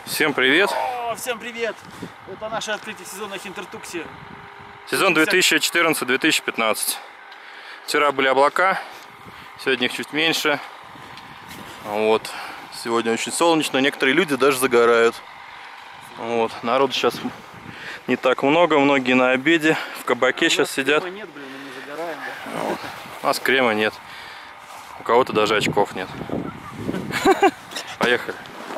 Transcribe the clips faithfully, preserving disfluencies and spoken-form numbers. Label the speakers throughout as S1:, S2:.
S1: Всем привет!
S2: О, всем привет! Это наше открытие сезона Хинтертукси.
S1: Сезон две тысячи четырнадцатый — две тысячи пятнадцатый. Вчера были облака, сегодня их чуть меньше. Вот. Сегодня очень солнечно, некоторые люди даже загорают. Вот. Народу сейчас не так много, многие на обеде, в кабаке а сейчас сидят.
S2: Крема нет, блин, мы не загораем, да?
S1: Вот. У нас крема нет, у кого-то даже очков нет. Поехали.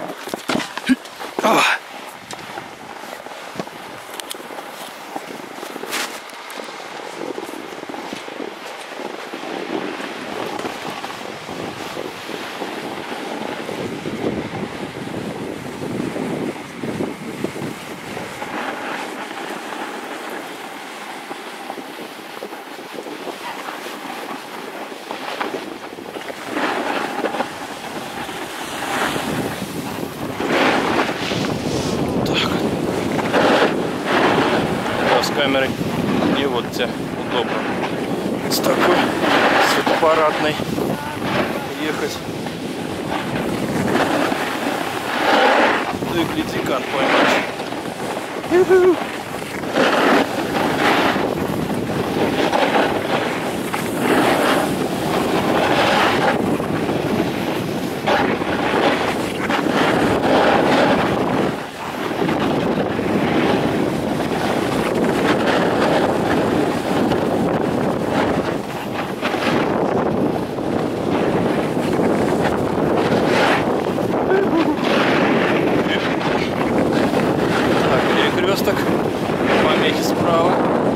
S1: Камерой и вот тебе удобно с такой светоаппаратной ехать. Да и гляди, как поймать. Перекресток, помехи справа.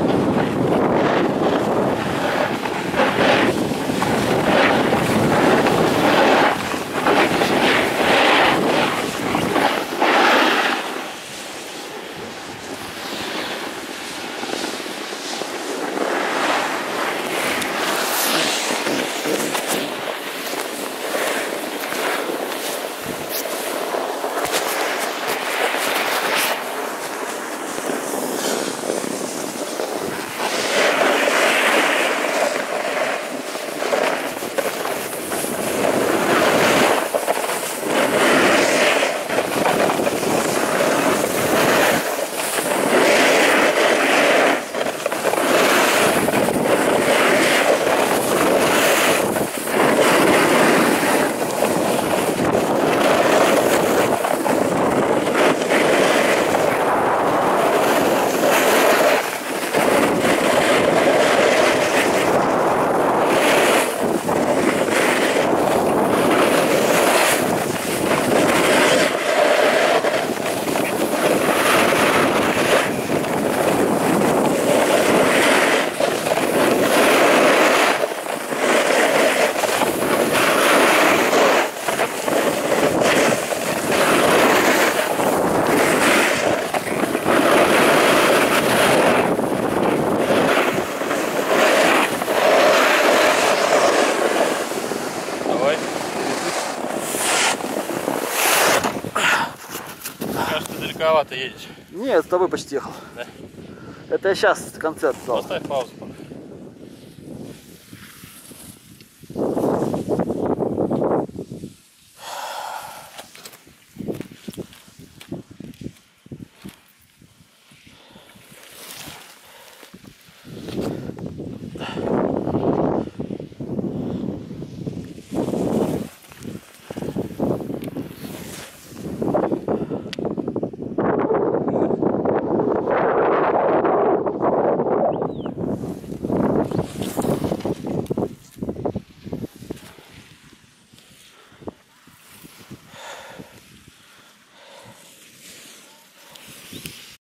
S1: Кажется, далековато едешь.
S2: Нет, с тобой почти ехал.
S1: Да?
S2: Это я сейчас концерт стал.
S1: Поставь паузу.